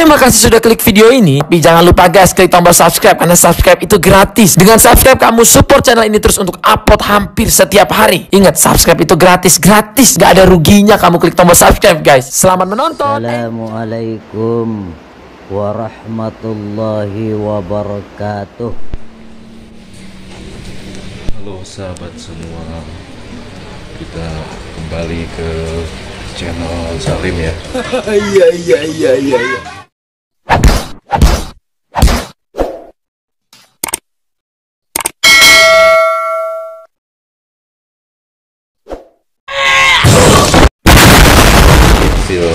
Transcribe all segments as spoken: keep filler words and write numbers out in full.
Terima kasih sudah klik video ini. Tapi jangan lupa guys, klik tombol subscribe karena subscribe itu gratis. Dengan subscribe kamu support channel ini terus untuk upload hampir setiap hari. Ingat, subscribe itu gratis, gratis, gak ada ruginya kamu klik tombol subscribe guys. Selamat menonton. Assalamualaikum warahmatullahi wabarakatuh. Halo sahabat semua, kita kembali ke channel Salim ya. Iya iya iya iya iya. Hasil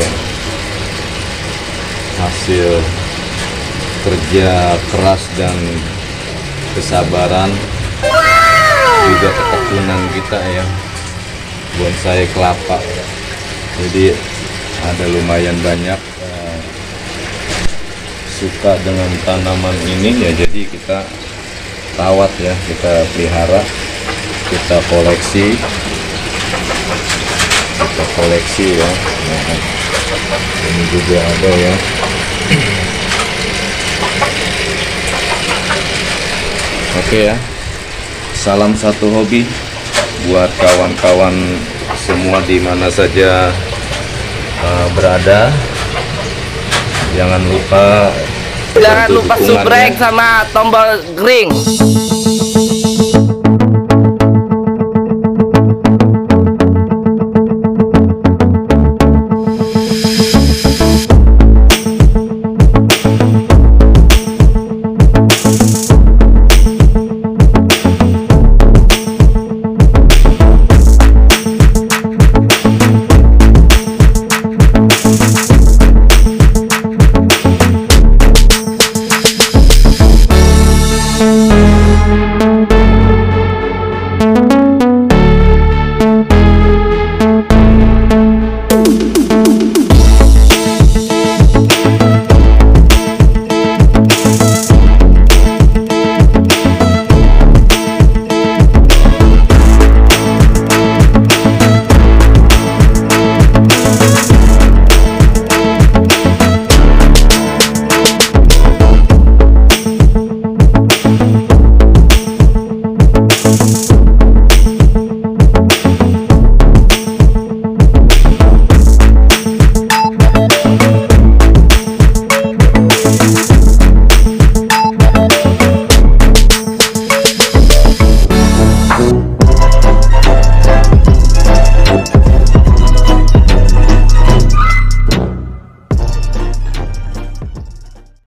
hasil kerja keras dan kesabaran, juga ketekunan kita ya, bonsai kelapa. Jadi ada lumayan banyak uh, suka dengan tanaman ini ya, jadi kita rawat ya, kita pelihara, kita koleksi kita koleksi ya. Nah, ini juga ada ya. Oke ya, salam satu hobi buat kawan-kawan semua di mana saja uh, berada. Jangan lupa jangan lupa subrek sama tombol ring.